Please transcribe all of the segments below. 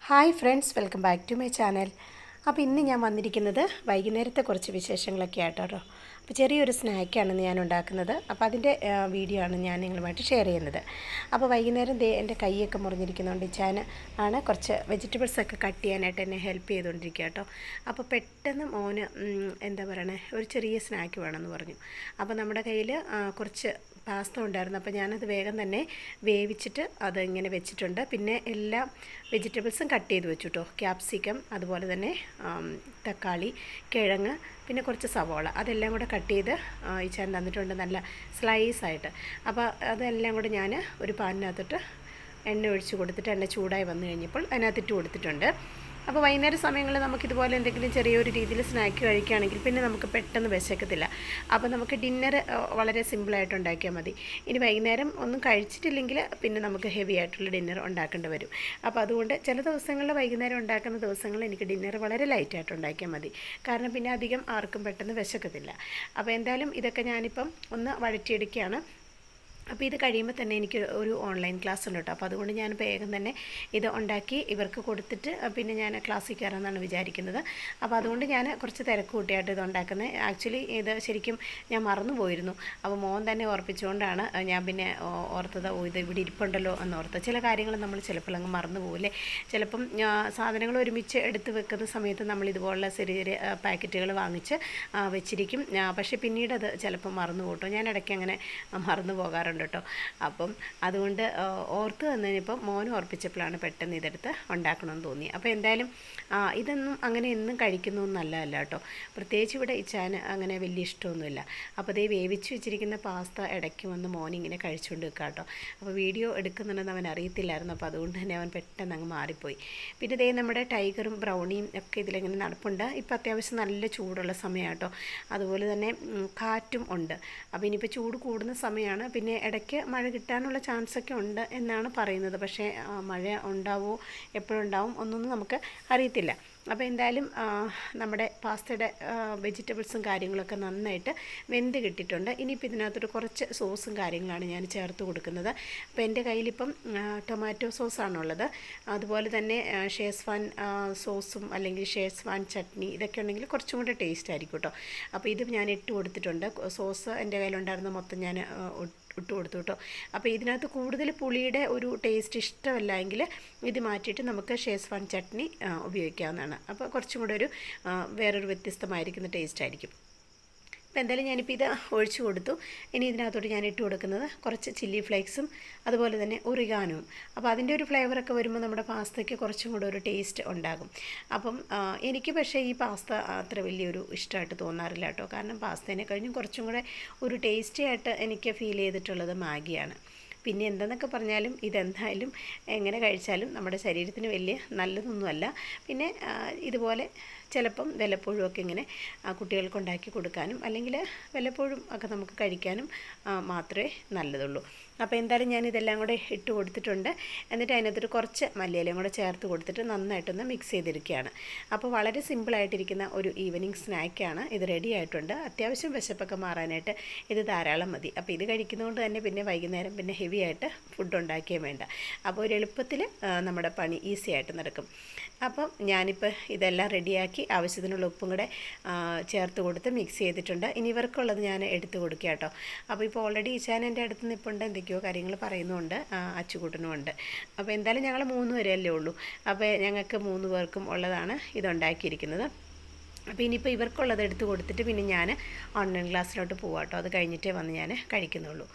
Hi friends, welcome back to my channel. അപ്പോൾ ഇന്ന് ഞാൻ വന്നിരിക്കുന്നത് വൈകുന്നേരത്തെ കുറച്ച് വിശേഷങ്ങളൊക്കെ ആയിട്ടോ. അപ്പോൾ ചെറിയൊരു സ്നാക്കാണ് ഞാൻ ഉണ്ടാക്കുന്നത്. അപ്പോൾ അതിൻ്റെ വീഡിയോ ആണ് ഞാൻ നിങ്ങളുമായിട്ട് ഷെയർ ചെയ്യുന്നത്. അപ്പോൾ വൈകുന്നേരം എൻ്റെ കൈയൊക്കെ മുറിഞ്ഞിരിക്കുന്നതുകൊണ്ട് ഇച്ചാൻ ആണ് കുറച്ച് വെജിറ്റബിൾസൊക്കെ കട്ട് ചെയ്യാനായിട്ട് എന്നെ ഹെൽപ്പ് ചെയ്തുകൊണ്ടിരിക്കുക കേട്ടോ. അപ്പോൾ പെട്ടെന്ന് മോന് എന്താ പറയണേ, ഒരു ചെറിയ സ്നാക്ക് വേണമെന്ന് പറഞ്ഞു. അപ്പോൾ നമ്മുടെ കയ്യിൽ കുറച്ച് പാസ്ത ഉണ്ടായിരുന്നു. അപ്പോൾ ഞാനത് വേഗം തന്നെ വേവിച്ചിട്ട് അത് ഇങ്ങനെ വെച്ചിട്ടുണ്ട്. പിന്നെ എല്ലാ വെജിറ്റബിൾസും കട്ട് ചെയ്ത് വെച്ചു കേട്ടോ. ക്യാപ്സിക്കം, അതുപോലെ തന്നെ തക്കാളി, കിഴങ്ങ്, പിന്നെ കുറച്ച് സവോള, അതെല്ലാം കൂടെ കട്ട് ചെയ്ത് ഇച്ചാൻ തന്നിട്ടുണ്ട് നല്ല സ്ലൈസായിട്ട്. അപ്പോൾ അതെല്ലാം കൂടെ ഞാൻ ഒരു പാനിനകത്തിട്ട് എണ്ണ ഒഴിച്ച് കൊടുത്തിട്ട് എണ്ണ ചൂടായി വന്നു കഴിഞ്ഞപ്പോൾ അതിനകത്തിട്ട് കൊടുത്തിട്ടുണ്ട്. അപ്പോൾ വൈകുന്നേര സമയങ്ങളിൽ നമുക്കിതുപോലെ എന്തെങ്കിലും ചെറിയൊരു രീതിയിൽ സ്നാക്ക് കഴിക്കുകയാണെങ്കിൽ പിന്നെ നമുക്ക് പെട്ടെന്ന് വിശക്കത്തില്ല. അപ്പോൾ നമുക്ക് ഡിന്നർ വളരെ സിമ്പിളായിട്ട് ഉണ്ടാക്കിയാൽ മതി. ഇനി വൈകുന്നേരം ഒന്നും കഴിച്ചിട്ടില്ലെങ്കിൽ പിന്നെ നമുക്ക് ഹെവി ആയിട്ടുള്ള ഡിന്നർ ഉണ്ടാക്കേണ്ടി വരും. അപ്പോൾ അതുകൊണ്ട് ചില ദിവസങ്ങളിൽ വൈകുന്നേരം ഉണ്ടാക്കുന്ന ദിവസങ്ങളിൽ എനിക്ക് ഡിന്നർ വളരെ ലൈറ്റായിട്ട് ഉണ്ടാക്കിയാൽ മതി. കാരണം പിന്നെ അധികം ആർക്കും പെട്ടെന്ന് വിശക്കത്തില്ല. അപ്പോൾ എന്തായാലും ഇതൊക്കെ ഞാനിപ്പം ഒന്ന് വഴറ്റിയെടുക്കുകയാണ്. അപ്പോൾ ഇത് കഴിയുമ്പോൾ തന്നെ എനിക്ക് ഒരു ഓൺലൈൻ ക്ലാസ് ഉണ്ട് കേട്ടോ. അപ്പോൾ അതുകൊണ്ട് ഞാൻ വേഗം തന്നെ ഇത് ഉണ്ടാക്കി ഇവർക്ക് കൊടുത്തിട്ട് പിന്നെ ഞാൻ ക്ലാസ്സിൽ കയറാമെന്നാണ് വിചാരിക്കുന്നത്. അപ്പോൾ അതുകൊണ്ട് ഞാൻ കുറച്ച് തിരക്ക് കൂട്ടിയായിട്ട് ഇത് ഉണ്ടാക്കുന്നത്. ആക്ച്വലി ഇത് ശരിക്കും ഞാൻ മറന്നു പോയിരുന്നു. അപ്പോൾ മോൻ തന്നെ ഓർപ്പിച്ചുകൊണ്ടാണ് ഞാൻ പിന്നെ ഓർത്തത്, ഇത് ഇവിടെ ഇരിപ്പുണ്ടല്ലോ എന്നോർത്ത്. ചില കാര്യങ്ങൾ നമ്മൾ ചിലപ്പോൾ അങ്ങ് മറന്നു പോകില്ലേ. ചിലപ്പം സാധനങ്ങൾ ഒരുമിച്ച് എടുത്ത് വെക്കുന്ന സമയത്ത് നമ്മൾ ഇതുപോലുള്ള ചെറിയ ചെറിയ പാക്കറ്റുകൾ വാങ്ങിച്ച് വെച്ചിരിക്കും. പക്ഷേ പിന്നീട് അത് ചിലപ്പം മറന്നു പോട്ടോ. ഞാൻ ഇടയ്ക്ക് അങ്ങനെ മറന്നു പോകാറുണ്ട് കേട്ടോ. അപ്പം അതുകൊണ്ട് ഓർത്ത് തന്നതിനിപ്പം മോൻ ഓർപ്പിച്ചപ്പോഴാണ് പെട്ടെന്ന് ഇതെടുത്ത് ഉണ്ടാക്കണമെന്ന് തോന്നി. അപ്പോൾ എന്തായാലും ഇതൊന്നും അങ്ങനെ എന്നും കഴിക്കുന്നതൊന്നും നല്ലതല്ല കേട്ടോ. പ്രത്യേകിച്ച് ഇവിടെ ഇച്ചാന് അങ്ങനെ വലിയ ഇഷ്ടമൊന്നുമില്ല. അപ്പോൾ ഇതേ വേവിച്ച് വെച്ചിരിക്കുന്ന പാസ്ത ഇടയ്ക്ക് വന്ന് മോനിങ്ങനെ കഴിച്ചുകൊണ്ട് വെക്കുക കേട്ടോ. അപ്പോൾ വീഡിയോ എടുക്കുന്നുണ്ടെന്ന് അവൻ അറിയത്തില്ലായിരുന്നു. അപ്പോൾ അതുകൊണ്ട് തന്നെ അവൻ പെട്ടെന്ന് അങ്ങ് മാറിപ്പോയി. പിന്നെ ഇതേ നമ്മുടെ ടൈഗറും ബ്രൗണിയും ഒക്കെ ഇതിലിങ്ങനെ നടപ്പുണ്ട്. ഇപ്പോൾ അത്യാവശ്യം നല്ല ചൂടുള്ള സമയമാണ് കേട്ടോ. അതുപോലെ തന്നെ കാറ്റും ഉണ്ട്. അപ്പോൾ ഇനിയിപ്പോൾ ചൂട് കൂടുന്ന സമയമാണ്. പിന്നെ ഇടയ്ക്ക് മഴ കിട്ടാനുള്ള ചാൻസൊക്കെ ഉണ്ട് എന്നാണ് പറയുന്നത്. പക്ഷേ മഴ ഉണ്ടാവുമോ എപ്പോഴുണ്ടാവും ഒന്നൊന്നും നമുക്ക് അറിയത്തില്ല. അപ്പോൾ എന്തായാലും നമ്മുടെ പാസ്തയുടെ വെജിറ്റബിൾസും കാര്യങ്ങളൊക്കെ നന്നായിട്ട് വെന്ത് കിട്ടിയിട്ടുണ്ട്. ഇനിയിപ്പോൾ ഇതിനകത്തൊരു കുറച്ച് സോസും കാര്യങ്ങളാണ് ഞാൻ ചേർത്ത് കൊടുക്കുന്നത്. അപ്പോൾ എൻ്റെ കയ്യിലിപ്പം ടൊമാറ്റോ സോസാണുള്ളത്. അതുപോലെ തന്നെ ഷേസ്വാൻ സോസും അല്ലെങ്കിൽ ഷേസ്വാൻ ചട്നി ഇതൊക്കെ ഉണ്ടെങ്കിൽ കുറച്ചും കൂടെ ടേസ്റ്റ് ആയിരിക്കും കേട്ടോ. അപ്പോൾ ഇത് ഞാൻ ഇട്ട് കൊടുത്തിട്ടുണ്ട്. സോസ് എൻ്റെ കയ്യിലുണ്ടായിരുന്ന മൊത്തം ഞാൻ ഇട്ട് കൊടുത്തു കേട്ടോ. അപ്പോൾ ഇതിനകത്ത് കൂടുതൽ പുളിയുടെ ഒരു ടേസ്റ്റ് ഇഷ്ടമല്ല എങ്കിൽ ഇത് മാറ്റിയിട്ട് നമുക്ക് ഷേസ്വാൻ ചട്നി ഉപയോഗിക്കാവുന്നതാണ്. അപ്പോൾ കുറച്ചും കൂടെ ഒരു വേറൊരു വ്യത്യസ്തമായിരിക്കുന്ന ടേസ്റ്റ് ആയിരിക്കും. അപ്പോൾ എന്തായാലും ഞാനിപ്പോൾ ഇത് ഒഴിച്ചു കൊടുത്തു. ഇനി ഇതിനകത്തോട്ട് ഞാൻ ഇട്ട് കൊടുക്കുന്നത് കുറച്ച് ചില്ലി ഫ്ലേക്സും അതുപോലെ തന്നെ ഒറിഗാനോവും. അപ്പോൾ അതിൻ്റെ ഒരു ഫ്ലേവറൊക്കെ വരുമ്പോൾ നമ്മുടെ പാസ്തയ്ക്ക് കുറച്ചും കൂടെ ഒരു ടേസ്റ്റ് ഉണ്ടാകും. അപ്പം എനിക്ക് പക്ഷേ ഈ പാസ്ത അത്ര വലിയൊരു ഇഷ്ടമായിട്ട് തോന്നാറില്ല കേട്ടോ. കാരണം പാസ്തേനെ കഴിഞ്ഞും കുറച്ചും കൂടെ ഒരു ടേസ്റ്റി ആയിട്ട് എനിക്ക് ഫീൽ ചെയ്തിട്ടുള്ളത് മാഗിയാണ്. പിന്നെ എന്തെന്നൊക്കെ പറഞ്ഞാലും ഇതെന്തായാലും എങ്ങനെ കഴിച്ചാലും നമ്മുടെ ശരീരത്തിന് വലിയ നല്ലതൊന്നുമല്ല. പിന്നെ ഇതുപോലെ ചിലപ്പം വല്ലപ്പോഴും ഒക്കെ ഇങ്ങനെ കുട്ടികൾക്ക് ഉണ്ടാക്കി കൊടുക്കാനും അല്ലെങ്കിൽ വല്ലപ്പോഴും ഒക്കെ നമുക്ക് കഴിക്കാനും മാത്രമേ നല്ലതുള്ളൂ. അപ്പോൾ എന്തായാലും ഞാനിതെല്ലാം കൂടെ ഇട്ട് കൊടുത്തിട്ടുണ്ട്. എന്നിട്ട് അതിനകത്തൊരു കുറച്ച് മല്ലിയിലയും കൂടെ ചേർത്ത് കൊടുത്തിട്ട് നന്നായിട്ടൊന്ന് മിക്സ് ചെയ്തെടുക്കുകയാണ്. അപ്പോൾ വളരെ സിമ്പിളായിട്ടിരിക്കുന്ന ഒരു ഈവനിങ് സ്നാക്കാണ്. ഇത് റെഡി ആയിട്ടുണ്ട്. അത്യാവശ്യം വിശപ്പൊക്കെ മാറാനായിട്ട് ഇത് ധാരാളം മതി. അപ്പോൾ ഇത് കഴിക്കുന്നതുകൊണ്ട് തന്നെ പിന്നെ വൈകുന്നേരം പിന്നെ ഹെവി ആയിട്ട് ഫുഡ് ഉണ്ടാക്കിയേ വേണ്ട. അപ്പോൾ ഒരു എളുപ്പത്തിൽ നമ്മുടെ പണി ഈസി ആയിട്ട് നടക്കും. അപ്പം ഞാനിപ്പോൾ ഇതെല്ലാം റെഡിയാക്കി ആവശ്യത്തിനുള്ള ഉപ്പും കൂടെ ചേർത്ത് കൊടുത്ത് മിക്സ് ചെയ്തിട്ടുണ്ട്. ഇനി ഇവർക്കുള്ളത് ഞാൻ എടുത്ത് കൊടുക്കുക കേട്ടോ. അപ്പോൾ ഇപ്പോൾ ഓൾറെഡി ഈച്ചാൻ എൻ്റെ അടുത്ത് നിൽപ്പുണ്ട്, എന്തൊക്കെയോ കാര്യങ്ങൾ പറയുന്നുണ്ട്, അച്ചുകൂട്ടനുമുണ്ട്. അപ്പോൾ എന്തായാലും ഞങ്ങൾ 3 പേരല്ലേ ഉള്ളൂ. അപ്പോൾ ഞങ്ങൾക്ക് 3 പേർക്കും ഉള്ളതാണ് ഇതുണ്ടാക്കിയിരിക്കുന്നത്. അപ്പോൾ ഇനിയിപ്പോൾ ഇവർക്കുള്ളത് എടുത്ത് കൊടുത്തിട്ട് പിന്നെ ഞാൻ ഓൺലൈൻ ക്ലാസ്സിലോട്ട് പോകാം കേട്ടോ. അത് കഴിഞ്ഞിട്ടേ വന്ന് ഞാൻ കഴിക്കുന്നുള്ളൂ.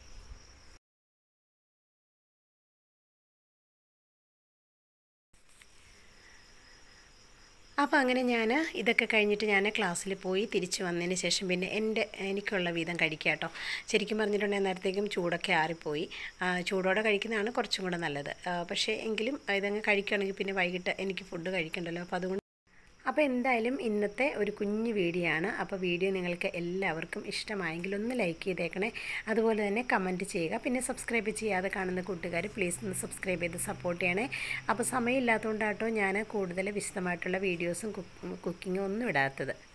അപ്പോൾ അങ്ങനെ ഞാൻ ഇതൊക്കെ കഴിഞ്ഞിട്ട് ഞാൻ ക്ലാസ്സിൽ പോയി തിരിച്ച് വന്നതിന് ശേഷം പിന്നെ എനിക്കുള്ള വീതം കഴിക്കുക കേട്ടോ. ശരിക്കും പറഞ്ഞിട്ടുണ്ടെങ്കിൽ നേരത്തേക്കും ചൂടൊക്കെ ആറിപ്പോയി. ചൂടോടെ കഴിക്കുന്നതാണ് കുറച്ചും കൂടെ നല്ലത്. പക്ഷേ എങ്കിലും ഇതങ്ങ് കഴിക്കുകയാണെങ്കിൽ പിന്നെ വൈകിട്ട് എനിക്ക് ഫുഡ് കഴിക്കണ്ടല്ലോ. അപ്പോൾ അതുകൊണ്ട് അപ്പോൾ എന്തായാലും ഇന്നത്തെ ഒരു കുഞ്ഞു വീഡിയോ ആണ്. അപ്പോൾ വീഡിയോ നിങ്ങൾക്ക് എല്ലാവർക്കും ഇഷ്ടമായെങ്കിൽ ഒന്ന് ലൈക്ക് ചെയ്തേക്കണേ. അതുപോലെ തന്നെ കമൻറ്റ് ചെയ്യുക. പിന്നെ സബ്സ്ക്രൈബ് ചെയ്യാതെ കാണുന്ന കൂട്ടുകാർ പ്ലീസ് ഒന്ന് സബ്സ്ക്രൈബ് ചെയ്ത് സപ്പോർട്ട് ചെയ്യണേ. അപ്പോൾ സമയമില്ലാത്തതുകൊണ്ടാട്ടോ ഞാൻ കൂടുതൽ വിശദമായിട്ടുള്ള വീഡിയോസും കുക്കിങ്ങും ഒന്നും ഇടാത്തത്.